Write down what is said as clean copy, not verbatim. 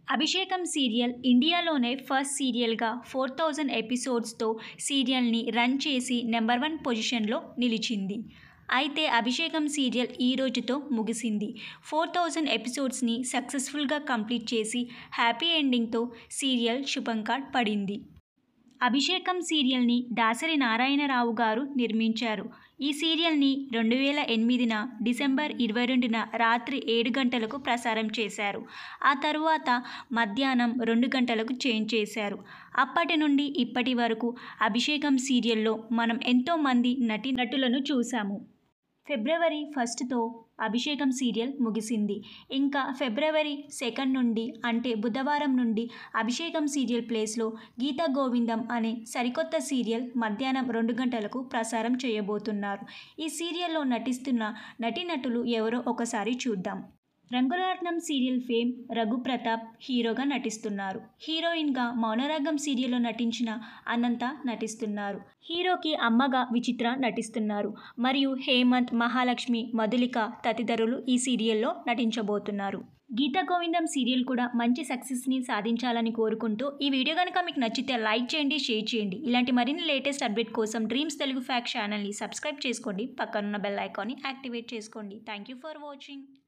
అభిషేకం సీరియల్ ఇండియాలోనే ఫస్ట్ సీరియల్గా 4000 ఎపిసోడ్స్తో సీరియల్ని రన్ చేసి నెంబర్ 1 పొజిషన్లో నిలిచింది. అయితే అభిషేకం సీరియల్ ఈ రోజుతో ముగిసింది. 4000 ఎపిసోడ్స్ని సక్సెస్ఫుల్గా కంప్లీట్ చేసి హ్యాపీ ఎండింగ్తో సీరియల్ శుభంకాడ్ పడింది. అభిషేకం సీరియల్ని దాసరి నారాయణరావు గారు నిర్మించారు. ఈ సీరియల్ని 2008 డిసెంబర్ 22న రాత్రి 7 గంటలకు ప్రసారం చేశారు. ఆ తరువాత మధ్యాహ్నం 2 గంటలకు చేంజ్ చేశారు. అప్పటి నుండి ఇప్పటి వరకు అభిషేకం సీరియల్లో మనం ఎంతోమంది నటులను చూసాము. ఫిబ్రవరి 1తో అభిషేకం సీరియల్ ముగిసింది. ఇంకా ఫిబ్రవరి 2 నుండి అంటే బుధవారం నుండి అభిషేకం సీరియల్ ప్లేస్లో గీత గోవిందం అనే సరికొత్త సీరియల్ మధ్యాహ్నం 2 గంటలకు ప్రసారం చేయబోతున్నారు. ఈ సీరియల్లో నటిస్తున్న నటీనటులు ఎవరో ఒకసారి చూద్దాం. రంగులరత్నం సీరియల్ ఫేమ్ రఘు ప్రతాప్ హీరోగా నటిస్తున్నారు. హీరోయిన్గా మౌనరాగం సీరియల్లో నటించిన అనంత నటిస్తున్నారు. హీరోకి అమ్మగా విచిత్ర నటిస్తున్నారు. మరియు హేమంత్, మహాలక్ష్మి, మధులిక తదితరులు ఈ సీరియల్లో నటించబోతున్నారు. గీత గోవిందం సీరియల్ కూడా మంచి సక్సెస్ని సాధించాలని కోరుకుంటూ ఈ వీడియో కనుక మీకు నచ్చితే లైక్ చేయండి, షేర్ చేయండి. ఇలాంటి మరిన్ని లేటెస్ట్ అప్డేట్ కోసం డ్రీమ్స్ తెలుగు ఫ్యాక్ట్ ఛానల్ని సబ్స్క్రైబ్ చేసుకోండి. పక్కనున్న బెల్ ఐకాన్ని యాక్టివేట్ చేసుకోండి. Thank you for watching.